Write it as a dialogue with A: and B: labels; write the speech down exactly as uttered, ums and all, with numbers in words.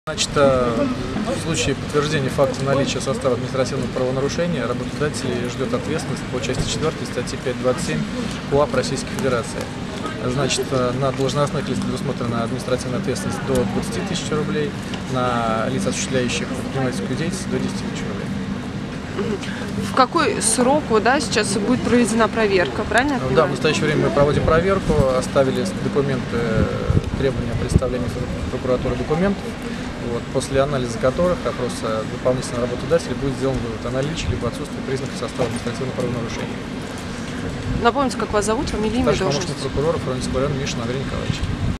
A: Значит, в случае подтверждения факта наличия состава административного правонарушения работодателей ждет ответственность по части четвёртой статьи пятьсот двадцать семь КоАП Российской Федерации. Значит, на должностных лиц предусмотрена административная ответственность до двадцати тысяч рублей, на лиц, осуществляющих предпринимательскую деятельность, до десяти тысяч рублей.
B: В какой срок, да, сейчас будет проведена проверка, правильно я понимаю?
A: Да, в настоящее время мы проводим проверку, оставили документы, требования о представлении в прокуратуру документов, вот, после анализа которых, опроса дополнительного работодателя, будет сделан вывод о наличии либо отсутствии признаков состава административного правонарушения.
B: Напомните, как вас зовут, фамилия, имя,
A: Старший
B: должность?
A: помощник прокурора Фрунзенского района Мишин Андрей Николаевич.